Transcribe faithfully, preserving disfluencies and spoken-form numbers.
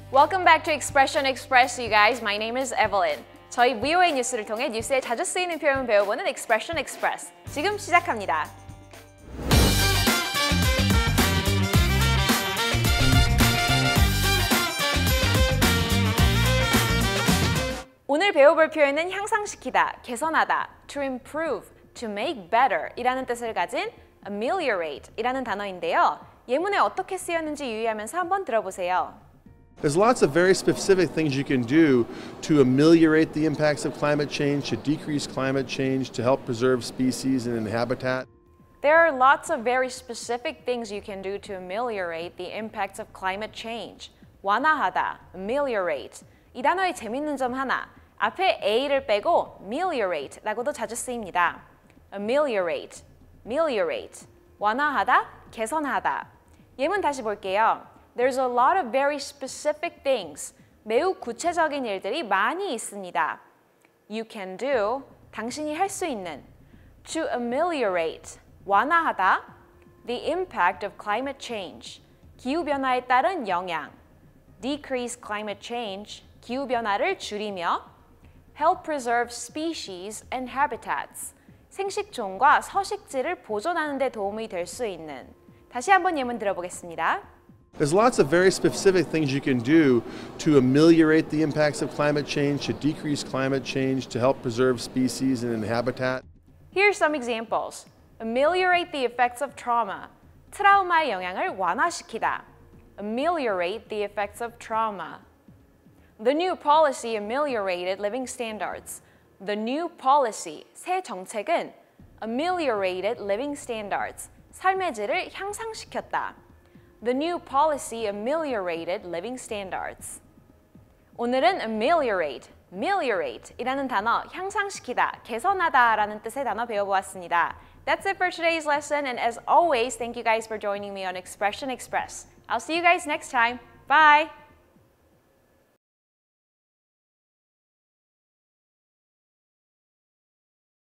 Welcome back to Expression Express, you guys. My name is Evelyn. 저희 브이오에이 뉴스를 통해 뉴스에 자주 쓰이는 표현 배워보는 Expression Express. 지금 시작합니다. 오늘 배워볼 표현은 향상시키다, 개선하다, to improve, to make better 이라는 뜻을 가진 ameliorate 이라는 단어인데요. 예문에 어떻게 쓰였는지 유의하면서 한번 들어보세요. There's lots of very specific things you can do to ameliorate the impacts of climate change, to decrease climate change, to help preserve species and habitat. There are lots of very specific things you can do to ameliorate the impacts of climate change. 완화하다, ameliorate. 이 단어의 재밌는 점 하나, 앞에 a를 빼고 ameliorate 라고도 자주 쓰입니다. ameliorate, ameliorate. 완화하다, 개선하다. 예문 다시 볼게요. There's a lot of very specific things. 매우 구체적인 일들이 많이 있습니다. You can do, 당신이 할 수 있는. To ameliorate, 완화하다. The impact of climate change, 기후변화에 따른 영향. Decrease climate change, 기후변화를 줄이며. Help preserve species and habitats, 생식종과 서식지를 보존하는 데 도움이 될 수 있는. 다시 한번 예문 들어보겠습니다. There's lots of very specific things you can do to ameliorate the impacts of climate change, to decrease climate change, to help preserve species and habitat. Here are some examples. Ameliorate the effects of trauma, 트라우마의 영향을 완화시키다. Ameliorate the effects of trauma. The new policy ameliorated living standards. The new policy, 새 정책은 ameliorated living standards, 삶의 질을 향상시켰다. The new policy ameliorated living standards. 오늘은 ameliorate, ameliorate 이라는 단어, 향상시키다, 개선하다 라는 뜻의 단어 배워보았습니다. That's it for today's lesson, and as always, thank you guys for joining me on Expression Express. I'll see you guys next time. Bye!